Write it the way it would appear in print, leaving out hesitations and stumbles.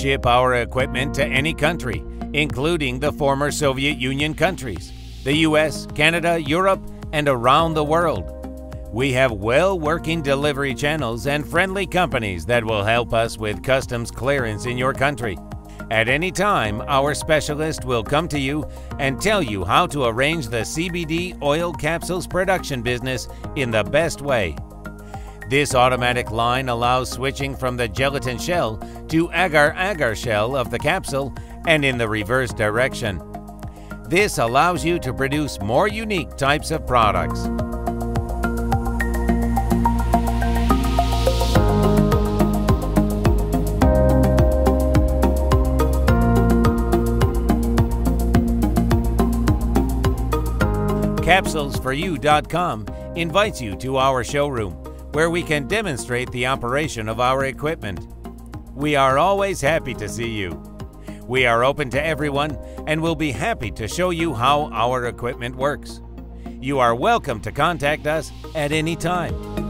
ship our equipment to any country, including the former Soviet Union countries, the US, Canada, Europe, and around the world. We have well-working delivery channels and friendly companies that will help us with customs clearance in your country. At any time, our specialist will come to you and tell you how to arrange the CBD oil capsules production business in the best way. This automatic line allows switching from the gelatin shell to agar-agar shell of the capsule and in the reverse direction. This allows you to produce more unique types of products. CapsulesForYou.com invites you to our showroom, where we can demonstrate the operation of our equipment. We are always happy to see you. We are open to everyone and will be happy to show you how our equipment works. You are welcome to contact us at any time.